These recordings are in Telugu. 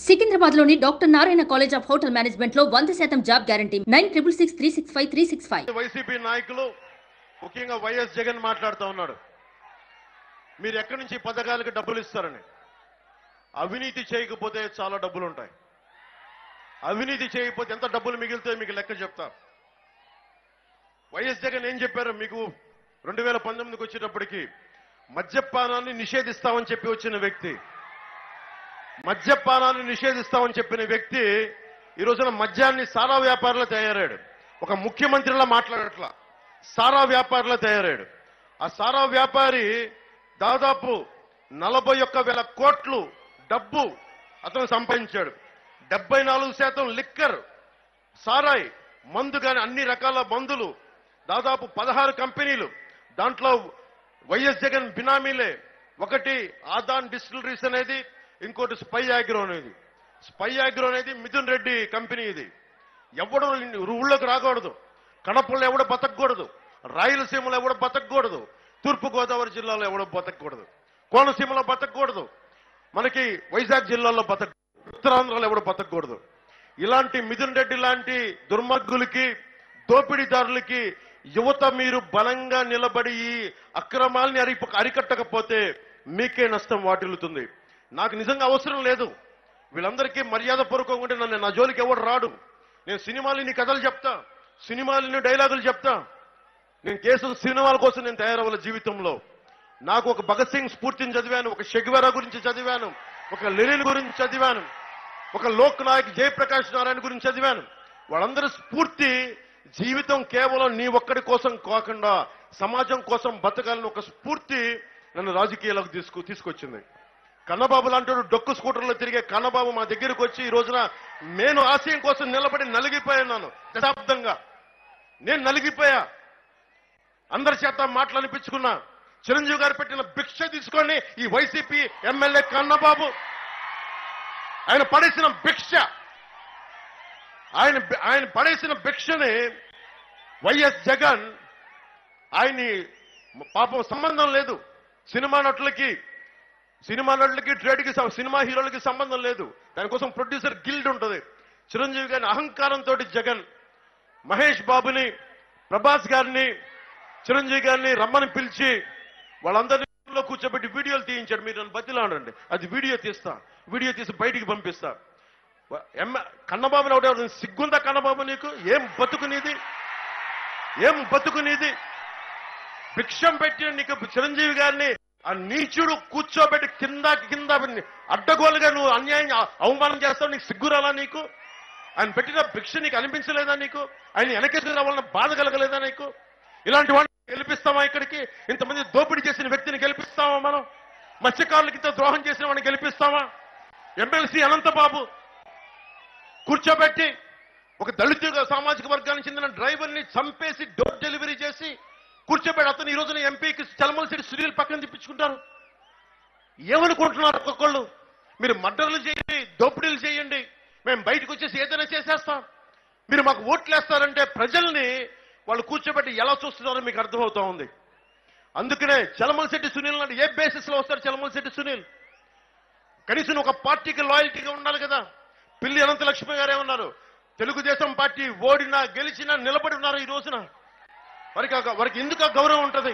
సికింద్రాబాద్లోని doctor Narayana college of hotel management లో 100% జాబ్ గ్యారంటీ 966365 వైసీపీ నాయకులు ముఖ్యంగా వైఎస్ జగన్ మాట్లాడుతూ ఉన్నాడు. మీరు ఎక్కడి నుంచి పథకాలకు డబ్బులు ఇస్తారని. అవినీతి చేయకపోతే చాలా డబ్బులు ఉంటాయి. అవినీతి చేయకపోతే ఎంత డబ్బులు మిగిలితే మీకు లెక్క చెప్తా. వైఎస్ జగన్ ఏం చెప్పారు మీకు 2019కి వచ్చేటప్పటికి మద్యపానాన్ని నిషేధిస్తామని చెప్పి వచ్చిన వ్యక్తి, మద్యపానాన్ని నిషేధిస్తామని చెప్పిన వ్యక్తి ఈ రోజున మద్యాన్ని సారా వ్యాపారులు తయారయ్యాడు. ఒక ముఖ్యమంత్రిలా మాట్లాడట్లా, సారా వ్యాపారులు తయారయ్యాడు. ఆ సారా వ్యాపారి దాదాపు 41,000 కోట్లు డబ్బు అతను సంపాదించాడు. 74% లిక్కర్, సారాయి, మందు కానీ అన్ని రకాల మందులు, దాదాపు 16 కంపెనీలు. దాంట్లో వైఎస్ జగన్ బినామీలే. ఒకటి ఆదాన్ డిస్టిలరీస్ అనేది, ఇంకోటి స్పై ఆగ్రో అనేది. స్పై ఆగ్రో అనేది మిథున్ రెడ్డి కంపెనీ. ఇది ఎవడు ఊళ్ళోకి రాకూడదు, కడపలో ఎవడో బతకూడదు, రాయలసీమలో ఎవడో బతకూడదు, తూర్పు గోదావరి జిల్లాలో ఎవడో బతకూడదు, కోనసీమలో బతకూడదు, మనకి వైజాగ్ జిల్లాలో ఉత్తరాంధ్రలో ఎవడో బతకూడదు. ఇలాంటి మిథున్ రెడ్డి లాంటి దుర్మార్గులకి, దోపిడీదారులకి యువత మీరు బలంగా నిలబడి ఈ అక్రమాల్ని అరికట్టకపోతే మీకే నష్టం వాటిల్లుతుంది. నాకు నిజంగా అవసరం లేదు. వీళ్ళందరికీ మర్యాద పూర్వకంగా ఉంటే నన్ను నా జోలికి ఎవడు రాడు. నేను సినిమాలని కథలు చెప్తా, సినిమాలని డైలాగులు చెప్తా. నేను కేసు సినిమాల కోసం నేను తయారవ్వాలి జీవితంలో. నాకు ఒక భగత్ సింగ్ స్ఫూర్తిని చదివాను, ఒక షెగ్వెరా గురించి చదివాను, ఒక లెనిన్ గురించి చదివాను, ఒక లోక్ నాయక్ జయప్రకాష్ నారాయణ గురించి చదివాను. వాళ్ళందరూ స్ఫూర్తి జీవితం కేవలం నీ ఒక్కడి కోసం కాకుండా సమాజం కోసం బతకాలని ఒక స్ఫూర్తి నన్ను రాజకీయాలకు తీసుకొచ్చింది. కన్నబాబు లాంటి డొక్కు స్కూటర్లో తిరిగే కన్నబాబు మా దగ్గరకు వచ్చి ఈ రోజున నేను ఆశయం కోసం నిలబడి నలిగిపోయాను. దశాబ్దంగా నేను నలిగిపోయా. అందరి చేత మాటలు అనిపించుకున్నా. చిరంజీవి గారు పెట్టిన భిక్ష తీసుకొని ఈ వైసీపీ ఎమ్మెల్యే కన్నబాబు ఆయన పడేసిన భిక్ష, ఆయన పడేసిన భిక్షని వైఎస్ జగన్ ఆయన్ని పాపం సంబంధం లేదు. సినిమా నటులకి ట్రేడ్కి, సినిమా హీరోలకి సంబంధం లేదు. దానికోసం ప్రొడ్యూసర్ గిల్డ్ ఉంటుంది. చిరంజీవి గారిని అహంకారంతో జగన్ మహేష్ బాబుని, ప్రభాస్ గారిని, చిరంజీవి గారిని రమ్మని పిలిచి వాళ్ళందరిలో కూర్చోబెట్టి వీడియోలు తీయించాడు. మీరు నన్ను బతిలాడండి, అది వీడియో తీసి బయటికి పంపిస్తా. కన్నబాబుని ఒకటి సిగ్గుందా కన్నబాబు నీకు? ఏం బతుకునేది? భిక్షం పెట్టిన నీకు చిరంజీవి గారిని ఆ నీచుడు కూర్చోబెట్టి కింద అడ్డగోలుగా నువ్వు అన్యాయం అవమానం చేస్తావు. నీకు సిగ్గురాలా? నీకు ఆయన పెట్టిన భిక్ష నీకు అనిపించలేదా? నీకు ఆయన వెనకేసుకు రావాలన్న బాధ కలగలేదా నీకు? ఇలాంటి వాడిని గెలిపిస్తామా? ఇక్కడికి ఇంతమంది దోపిడీ చేసిన వ్యక్తిని గెలిపిస్తామా? మనం మత్స్యకారులకి ఇంత ద్రోహం చేసిన వాడిని గెలిపిస్తామా? ఎమ్మెల్సీ అనంతబాబు కూర్చోబెట్టి ఒక దళిత సామాజిక వర్గానికి చెందిన డ్రైవర్ని చంపేసి డోర్ డెలివరీ చేసి కూర్చోబెట్టి అతను ఈ రోజున ఎంపీకి చలమలసిరి సునీల్ పక్కన తిప్పించుకుంటారు. ఏమనుకుంటున్నారు ఒక్కొక్కళ్ళు? మీరు మర్డర్లు చేయండి, దోపిడీలు చేయండి, మేము బయటకు వచ్చేసి ఏదైనా చేసేస్తాం, మీరు మాకు ఓట్లేస్తారంటే ప్రజల్ని వాళ్ళు కూర్చోబెట్టి ఎలా చూస్తున్నారో మీకు అర్థమవుతా ఉంది. అందుకనే చలమలశెట్టి సునీల్ అంటే ఏ బేసిస్ లో వస్తారు? చలమలశెట్టి సునీల్ కనీసం ఒక పార్టీకి లాయల్టీగా ఉండాలి కదా. పిల్లి అనంతలక్ష్మి గారు ఏమన్నారు? తెలుగుదేశం పార్టీ ఓడినా గెలిచినా నిలబడి ఉన్నారు. ఈ రోజున వారికి ఎందుకు గౌరవం ఉంటుంది?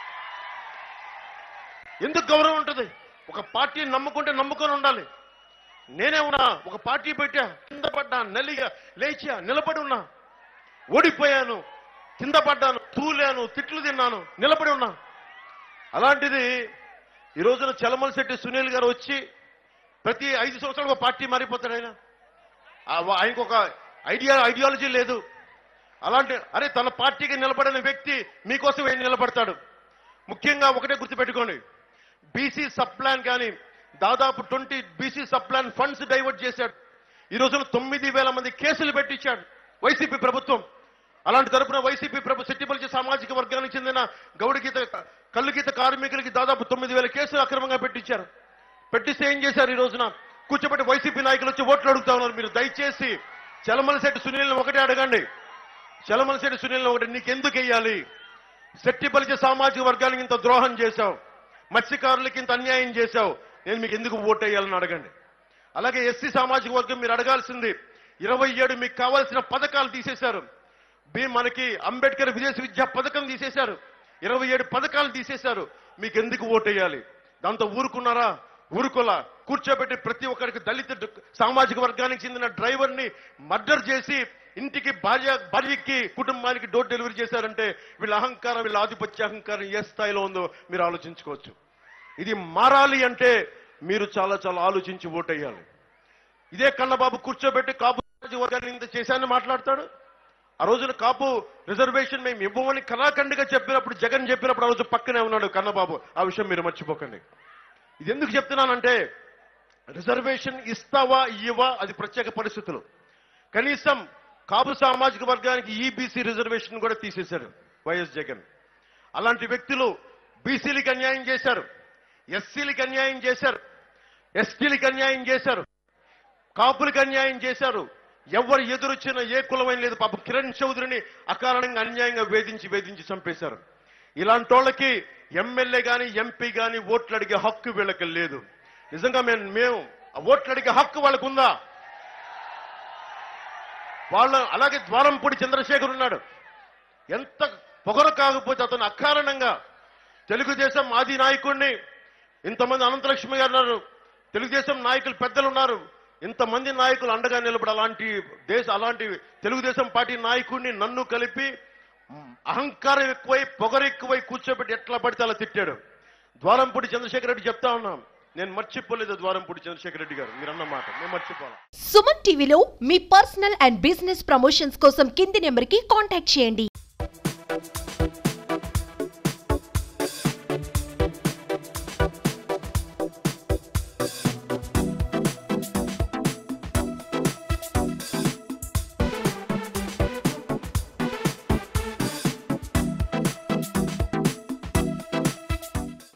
ఎందుకు గౌరవం ఉంటుంది? ఒక పార్టీని నమ్ముకొని ఉండాలి. నేనే ఉన్నా, ఒక పార్టీ పెట్టా, కింద పడ్డా, నలిగా లేచా, నిలబడి ఉన్నా. ఓడిపోయాను, కింద పడ్డాను, తూలాను, తిట్లు తిన్నాను, నిలబడి ఉన్నా. అలాంటిది ఈ రోజున చలమలశెట్టి సునీల్ గారు వచ్చి ప్రతి 5 సంవత్సరాలు ఒక పార్టీ మారిపోతాడు. ఆయనకు ఒక ఐడియాలజీ లేదు. అలాంటి తన పార్టీకి నిలబడిన వ్యక్తి మీకోసం ఏం నిలబడతాడు? ముఖ్యంగా ఒకటే గుర్తుపెట్టుకోండి, బీసీ సబ్ ప్లాన్ కానీ దాదాపు 20 BC sub plan funds divert చేశాడు. ఈ రోజున 9,000 మంది కేసులు పెట్టించాడు వైసీపీ ప్రభుత్వం. అలాంటి తరపున వైసీపీ సెట్టిబల్జీ సామాజిక వర్గానికి చెందిన కల్లు గీత కార్మికులకి దాదాపు 9,000 కేసులు అక్రమంగా పెట్టించారు. పెట్టిస్తే ఏం చేశారు? ఈ రోజున కూర్చోబెట్టి వైసీపీ నాయకులు వచ్చి ఓట్లు అడుగుతా ఉన్నారు. మీరు దయచేసి చలమలశెట్టి సునీల్ని ఒకటే అడగండి. చలమలశెట్టి సునీల్ని ఒకటి, నీకెందుకు వెయ్యాలి? సెట్టిబల్జీ సామాజిక వర్గానికి ఇంత ద్రోహం చేశావు, మత్స్యకారులకి ఇంత అన్యాయం చేశావు, నేను మీకు ఎందుకు ఓటు వేయాలని అడగండి. అలాగే ఎస్సీ సామాజిక వర్గం మీరు అడగాల్సింది 27 మీకు కావాల్సిన పథకాలు తీసేశారు. మనకి అంబేద్కర్ విదేశీ విద్యా పథకం తీసేశారు. 27 పథకాలు తీసేశారు. మీకు ఎందుకు ఓటేయాలి? దాంతో ఊరుకున్నారా? ఊరుకోలా. కూర్చోబెట్టి ప్రతి ఒక్కరికి దళిత సామాజిక వర్గానికి చెందిన డ్రైవర్ని మర్డర్ చేసి ఇంటికి భార్యకి కుటుంబానికి డోర్ డెలివరీ చేశారంటే వీళ్ళ అహంకారం, వీళ్ళ ఆధిపత్య అహంకారం ఏ స్థాయిలో ఉందో మీరు ఆలోచించుకోవచ్చు. ఇది మారాలి అంటే మీరు చాలా చాలా ఆలోచించి ఓటేయాలి. ఇదే కన్నబాబు కూర్చోబెట్టి కాపు వర్గాన్ని ఇంత చేశానని మాట్లాడతాడు. ఆ రోజున కాపు రిజర్వేషన్ మేము ఇవ్వమని కళాఖండిగా చెప్పినప్పుడు, జగన్ చెప్పినప్పుడు ఆ రోజు పక్కనే ఉన్నాడు కన్నబాబు. ఆ విషయం మీరు మర్చిపోకండి. ఇది ఎందుకు చెప్తున్నానంటే, రిజర్వేషన్ ఇస్తావా ఇవ్వవా అది ప్రత్యేక పరిస్థితులు. కనీసం కాపు సామాజిక వర్గానికి ఈబీసీ రిజర్వేషన్ కూడా తీసేశారు వైఎస్ జగన్. అలాంటి వ్యక్తులు బీసీలకు అన్యాయం చేశారు, ఎస్సీలకు అన్యాయం చేశారు, ఎస్టీలకు అన్యాయం చేశారు, కాపులకు అన్యాయం చేశారు. ఎవరు ఎదురొచ్చినా ఏ కులమైన లేదు. పాపం కిరణ్ చౌదరిని అకారణంగా అన్యాయంగా వేధించి చంపేశారు. ఇలాంటి వాళ్ళకి ఎమ్మెల్యే గాని ఎంపీ గాని ఓట్లు అడిగే హక్కు వీళ్ళకి లేదు. నిజంగా మేము ఓట్లు అడిగే హక్కు వాళ్ళకు ఉందా? అలాగే ద్వారంపూడి చంద్రశేఖర్ ఉన్నాడు. ఎంత పొగరు కాకపోతే అతను అకారణంగా తెలుగుదేశం ఆది నాయకుడిని, ఇంతమంది అనంతలక్ష్మి గారు ఉన్నారు, తెలుగుదేశం నాయకులు పెద్దలు ఉన్నారు, ఇంతమంది నాయకులు అండగా నిలబడి అలాంటి తెలుగుదేశం పార్టీ నాయకుడిని నన్ను కలిపి అహంకారం ఎక్కువై పొగరు ఎక్కువై కూర్చోబెట్టి ఎట్లా పడితే అలా తిట్టాడు. ద్వారంపూడి చంద్రశేఖర్ రెడ్డి చెప్తా ఉన్నాం, నేను మర్చిపోలేదు ద్వారంపూడి చంద్రశేఖర్ రెడ్డి గారు మీరు అన్న మాట నేను మర్చిపోలే. సుమన్ టీవీలో మీ పర్సనల్ అండ్ బిజినెస్ ప్రమోషన్స్ కోసం కింది నెంబర్కి కాంటాక్ట్ చేయండి.